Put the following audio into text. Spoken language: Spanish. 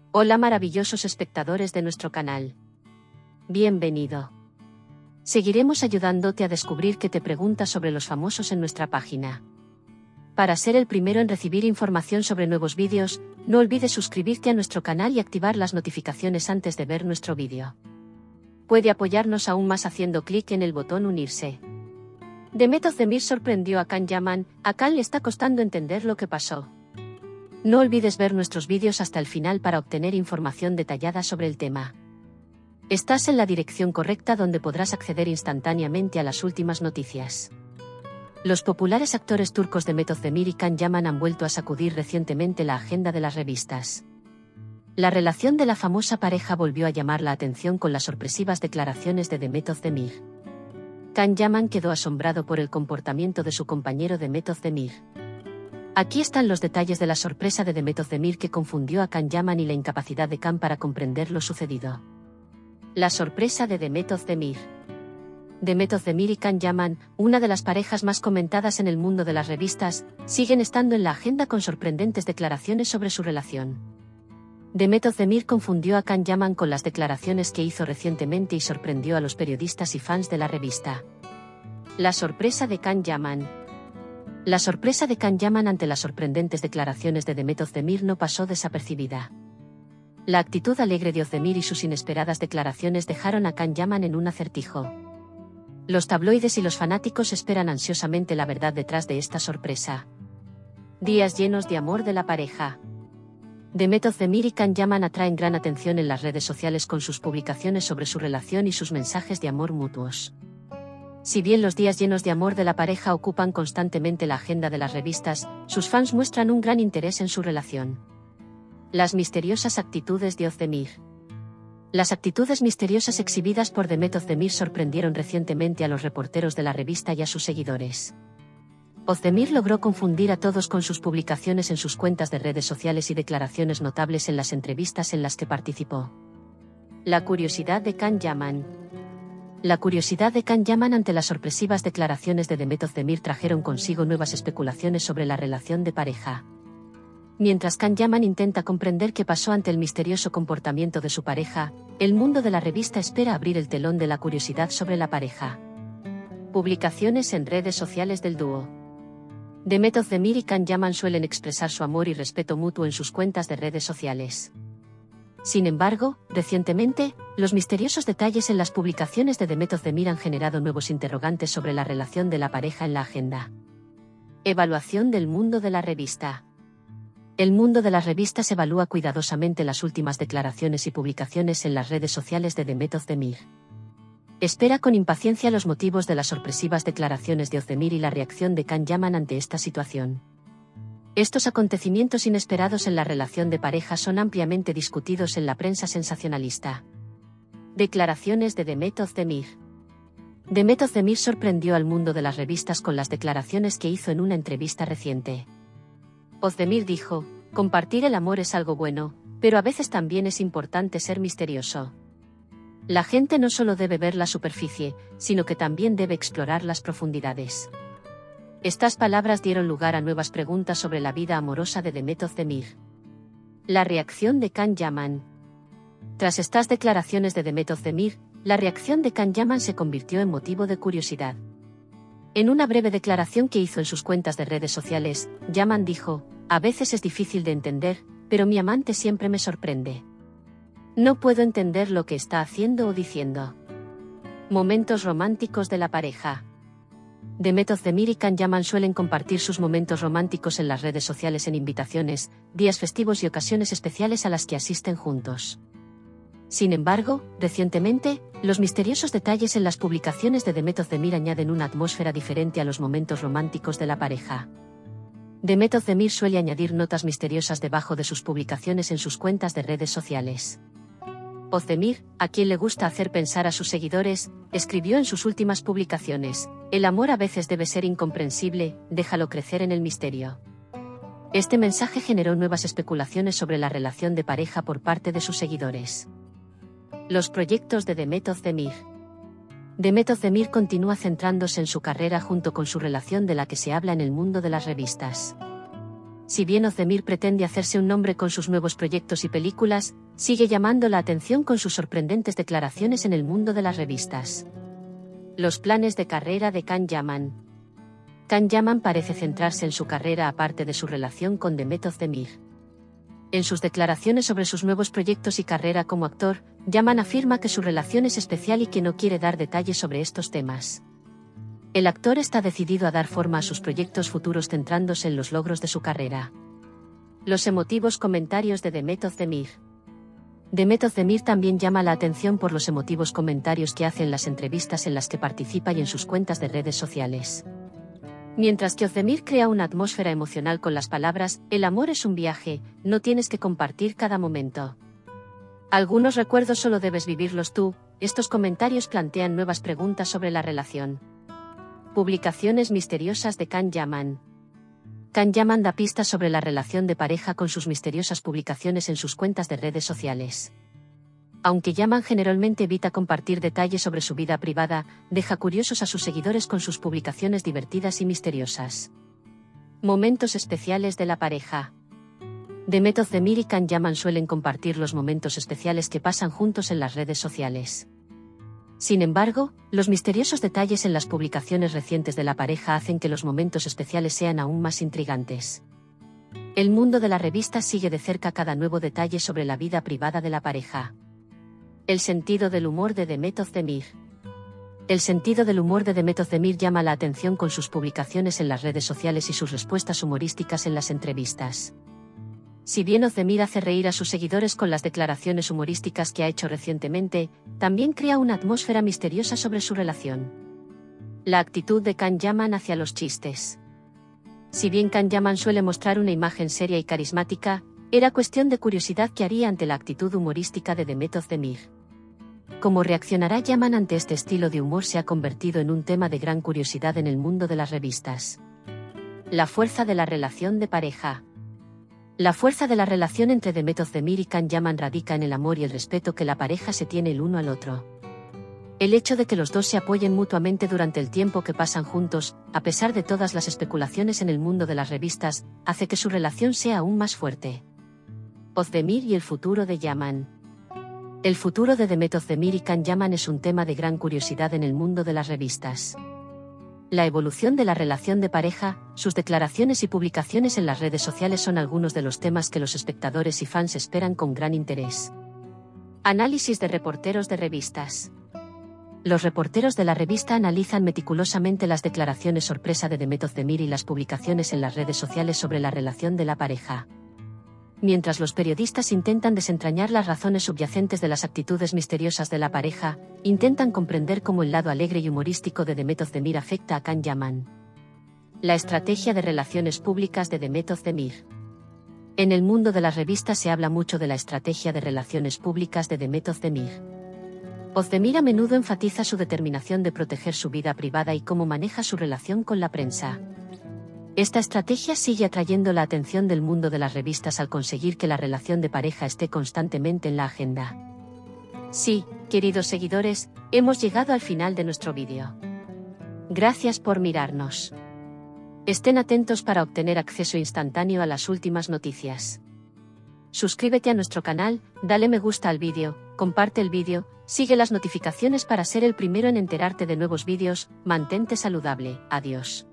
Hola maravillosos espectadores de nuestro canal. Bienvenido. Seguiremos ayudándote a descubrir qué te preguntas sobre los famosos en nuestra página. Para ser el primero en recibir información sobre nuevos vídeos, no olvides suscribirte a nuestro canal y activar las notificaciones antes de ver nuestro vídeo. Puede apoyarnos aún más haciendo clic en el botón unirse. Demet Özdemir sorprendió a Can Yaman. A Can le está costando entender lo que pasó. No olvides ver nuestros vídeos hasta el final para obtener información detallada sobre el tema. Estás en la dirección correcta donde podrás acceder instantáneamente a las últimas noticias. Los populares actores turcos Demet Özdemir y Can Yaman han vuelto a sacudir recientemente la agenda de las revistas. La relación de la famosa pareja volvió a llamar la atención con las sorpresivas declaraciones de Demet Özdemir. Can Yaman quedó asombrado por el comportamiento de su compañero Demet Özdemir. Aquí están los detalles de la sorpresa de Demet Özdemir que confundió a Can Yaman y la incapacidad de Can para comprender lo sucedido. La sorpresa de Demet Özdemir. Demet Özdemir y Can Yaman, una de las parejas más comentadas en el mundo de las revistas, siguen estando en la agenda con sorprendentes declaraciones sobre su relación. Demet Özdemir confundió a Can Yaman con las declaraciones que hizo recientemente y sorprendió a los periodistas y fans de la revista. La sorpresa de Can Yaman. La sorpresa de Can Yaman ante las sorprendentes declaraciones de Demet Özdemir no pasó desapercibida. La actitud alegre de Özdemir y sus inesperadas declaraciones dejaron a Can Yaman en un acertijo. Los tabloides y los fanáticos esperan ansiosamente la verdad detrás de esta sorpresa. Días llenos de amor de la pareja. Demet Özdemir y Can Yaman atraen gran atención en las redes sociales con sus publicaciones sobre su relación y sus mensajes de amor mutuos. Si bien los días llenos de amor de la pareja ocupan constantemente la agenda de las revistas, sus fans muestran un gran interés en su relación. Las misteriosas actitudes de Özdemir. Las actitudes misteriosas exhibidas por Demet Özdemir sorprendieron recientemente a los reporteros de la revista y a sus seguidores. Özdemir logró confundir a todos con sus publicaciones en sus cuentas de redes sociales y declaraciones notables en las entrevistas en las que participó. La curiosidad de Can Yaman. La curiosidad de Can Yaman ante las sorpresivas declaraciones de Demet Özdemir trajeron consigo nuevas especulaciones sobre la relación de pareja. Mientras Can Yaman intenta comprender qué pasó ante el misterioso comportamiento de su pareja, el mundo de la revista espera abrir el telón de la curiosidad sobre la pareja. Publicaciones en redes sociales del dúo. Demet Özdemir y Can Yaman suelen expresar su amor y respeto mutuo en sus cuentas de redes sociales. Sin embargo, recientemente, los misteriosos detalles en las publicaciones de Demet Özdemir han generado nuevos interrogantes sobre la relación de la pareja en la agenda. Evaluación del mundo de la revista. El mundo de las revistas evalúa cuidadosamente las últimas declaraciones y publicaciones en las redes sociales de Demet Özdemir. Espera con impaciencia los motivos de las sorpresivas declaraciones de Özdemir y la reacción de Can Yaman ante esta situación. Estos acontecimientos inesperados en la relación de pareja son ampliamente discutidos en la prensa sensacionalista. Declaraciones de Demet Özdemir. Demet Özdemir sorprendió al mundo de las revistas con las declaraciones que hizo en una entrevista reciente. Özdemir dijo: "Compartir el amor es algo bueno, pero a veces también es importante ser misterioso. La gente no solo debe ver la superficie, sino que también debe explorar las profundidades". Estas palabras dieron lugar a nuevas preguntas sobre la vida amorosa de Demet Özdemir. La reacción de Can Yaman. Tras estas declaraciones de Demet Özdemir, la reacción de Can Yaman se convirtió en motivo de curiosidad. En una breve declaración que hizo en sus cuentas de redes sociales, Yaman dijo: "A veces es difícil de entender, pero mi amante siempre me sorprende. No puedo entender lo que está haciendo o diciendo". Momentos románticos de la pareja. Demet Özdemir y Can Yaman suelen compartir sus momentos románticos en las redes sociales en invitaciones, días festivos y ocasiones especiales a las que asisten juntos. Sin embargo, recientemente, los misteriosos detalles en las publicaciones de Demet Özdemir añaden una atmósfera diferente a los momentos románticos de la pareja. Demet Özdemir suele añadir notas misteriosas debajo de sus publicaciones en sus cuentas de redes sociales. Özdemir, a quien le gusta hacer pensar a sus seguidores, escribió en sus últimas publicaciones: "El amor a veces debe ser incomprensible, déjalo crecer en el misterio". Este mensaje generó nuevas especulaciones sobre la relación de pareja por parte de sus seguidores. Los proyectos de Demet Özdemir. Demet Özdemir continúa centrándose en su carrera junto con su relación de la que se habla en el mundo de las revistas. Si bien Ozdemir pretende hacerse un nombre con sus nuevos proyectos y películas, sigue llamando la atención con sus sorprendentes declaraciones en el mundo de las revistas. Los planes de carrera de Can Yaman. Can Yaman parece centrarse en su carrera aparte de su relación con Demet Özdemir. En sus declaraciones sobre sus nuevos proyectos y carrera como actor, Yaman afirma que su relación es especial y que no quiere dar detalles sobre estos temas. El actor está decidido a dar forma a sus proyectos futuros centrándose en los logros de su carrera. Los emotivos comentarios de Demet Özdemir. Demet Özdemir también llama la atención por los emotivos comentarios que hace en las entrevistas en las que participa y en sus cuentas de redes sociales. Mientras que Özdemir crea una atmósfera emocional con las palabras, el amor es un viaje, no tienes que compartir cada momento. Algunos recuerdos solo debes vivirlos tú. Estos comentarios plantean nuevas preguntas sobre la relación. Publicaciones misteriosas de Can Yaman. Can Yaman da pistas sobre la relación de pareja con sus misteriosas publicaciones en sus cuentas de redes sociales. Aunque Yaman generalmente evita compartir detalles sobre su vida privada, deja curiosos a sus seguidores con sus publicaciones divertidas y misteriosas. Momentos especiales de la pareja. Demet Özdemir y Can Yaman suelen compartir los momentos especiales que pasan juntos en las redes sociales. Sin embargo, los misteriosos detalles en las publicaciones recientes de la pareja hacen que los momentos especiales sean aún más intrigantes. El mundo de la revista sigue de cerca cada nuevo detalle sobre la vida privada de la pareja. El sentido del humor de Demet Özdemir. El sentido del humor de Demet Özdemir llama la atención con sus publicaciones en las redes sociales y sus respuestas humorísticas en las entrevistas. Si bien Özdemir hace reír a sus seguidores con las declaraciones humorísticas que ha hecho recientemente, también crea una atmósfera misteriosa sobre su relación. La actitud de Can Yaman hacia los chistes. Si bien Can Yaman suele mostrar una imagen seria y carismática, era cuestión de curiosidad qué haría ante la actitud humorística de Demet Özdemir. Cómo reaccionará Yaman ante este estilo de humor se ha convertido en un tema de gran curiosidad en el mundo de las revistas. La fuerza de la relación de pareja. La fuerza de la relación entre Demet Özdemir y Can Yaman radica en el amor y el respeto que la pareja se tiene el uno al otro. El hecho de que los dos se apoyen mutuamente durante el tiempo que pasan juntos, a pesar de todas las especulaciones en el mundo de las revistas, hace que su relación sea aún más fuerte. Özdemir y el futuro de Yaman. El futuro de Demet Özdemir y Can Yaman es un tema de gran curiosidad en el mundo de las revistas. La evolución de la relación de pareja, sus declaraciones y publicaciones en las redes sociales son algunos de los temas que los espectadores y fans esperan con gran interés. Análisis de reporteros de revistas. Los reporteros de la revista analizan meticulosamente las declaraciones sorpresa de Demet Özdemir y las publicaciones en las redes sociales sobre la relación de la pareja. Mientras los periodistas intentan desentrañar las razones subyacentes de las actitudes misteriosas de la pareja, intentan comprender cómo el lado alegre y humorístico de Demet Özdemir afecta a Can Yaman. La estrategia de relaciones públicas de Demet Özdemir. En el mundo de las revistas se habla mucho de la estrategia de relaciones públicas de Demet Özdemir. Özdemir a menudo enfatiza su determinación de proteger su vida privada y cómo maneja su relación con la prensa. Esta estrategia sigue atrayendo la atención del mundo de las revistas al conseguir que la relación de pareja esté constantemente en la agenda. Sí, queridos seguidores, hemos llegado al final de nuestro vídeo. Gracias por mirarnos. Estén atentos para obtener acceso instantáneo a las últimas noticias. Suscríbete a nuestro canal, dale me gusta al vídeo, comparte el vídeo, sigue las notificaciones para ser el primero en enterarte de nuevos vídeos, mantente saludable, adiós.